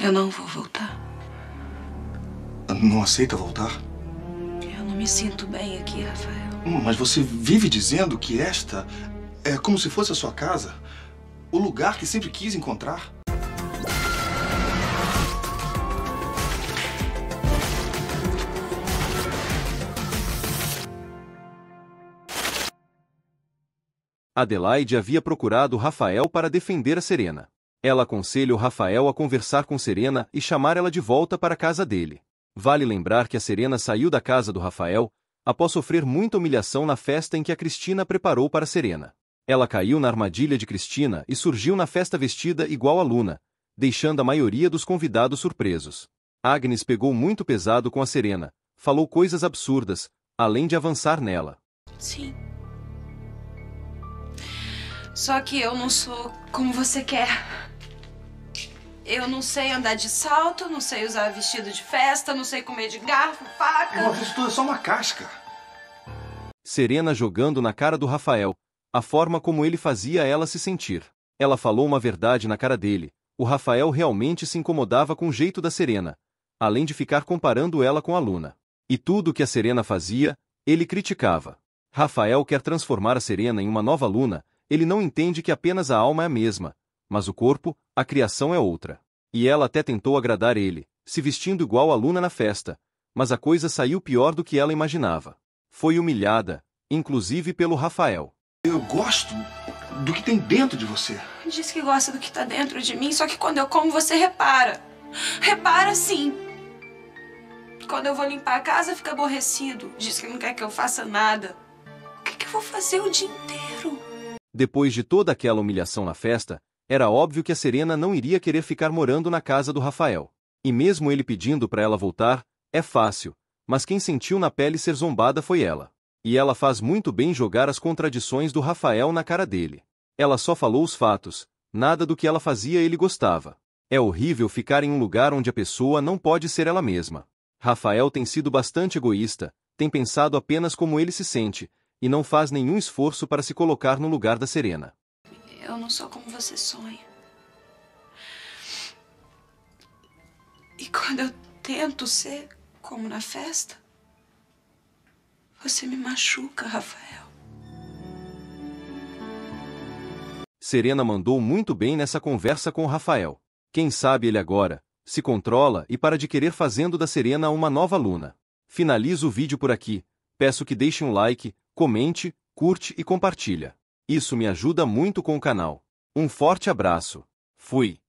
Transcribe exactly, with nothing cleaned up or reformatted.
Eu não vou voltar. Não aceita voltar? Eu não me sinto bem aqui, Rafael. Mas você vive dizendo que esta é como se fosse a sua casa, o lugar que sempre quis encontrar. Adelaide havia procurado Rafael para defender a Serena. Ela aconselha o Rafael a conversar com Serena e chamar ela de volta para a casa dele. Vale lembrar que a Serena saiu da casa do Rafael após sofrer muita humilhação na festa em que a Cristina preparou para Serena. Ela caiu na armadilha de Cristina e surgiu na festa vestida igual a Luna, deixando a maioria dos convidados surpresos. Agnes pegou muito pesado com a Serena, falou coisas absurdas, além de avançar nela. Sim. Só que eu não sou como você quer. Eu não sei andar de salto, não sei usar vestido de festa, não sei comer de garfo, faca. Mas isso tudo é só uma casca. Serena jogando na cara do Rafael, a forma como ele fazia ela se sentir. Ela falou uma verdade na cara dele. O Rafael realmente se incomodava com o jeito da Serena, além de ficar comparando ela com a Luna. E tudo que a Serena fazia, ele criticava. Rafael quer transformar a Serena em uma nova Luna. Ele não entende que apenas a alma é a mesma, mas o corpo, a criação é outra. E ela até tentou agradar ele, se vestindo igual a Luna na festa, mas a coisa saiu pior do que ela imaginava. Foi humilhada, inclusive pelo Rafael. Eu gosto do que tem dentro de você. Diz que gosta do que tá dentro de mim, só que quando eu como você repara. Repara sim. Quando eu vou limpar a casa fica aborrecido. Diz que não quer que eu faça nada. O que que eu vou fazer o dia inteiro? Depois de toda aquela humilhação na festa, era óbvio que a Serena não iria querer ficar morando na casa do Rafael. E mesmo ele pedindo para ela voltar, é fácil, mas quem sentiu na pele ser zombada foi ela. E ela faz muito bem jogar as contradições do Rafael na cara dele. Ela só falou os fatos, nada do que ela fazia ele gostava. É horrível ficar em um lugar onde a pessoa não pode ser ela mesma. Rafael tem sido bastante egoísta, tem pensado apenas como ele se sente, e não faz nenhum esforço para se colocar no lugar da Serena. Eu não sou como você sonha. E quando eu tento ser como na festa, você me machuca, Rafael. Serena mandou muito bem nessa conversa com o Rafael. Quem sabe ele agora se controla e para de querer fazendo da Serena uma nova Luna. Finalizo o vídeo por aqui. Peço que deixe um like, comente, curte e compartilha. Isso me ajuda muito com o canal. Um forte abraço. Fui.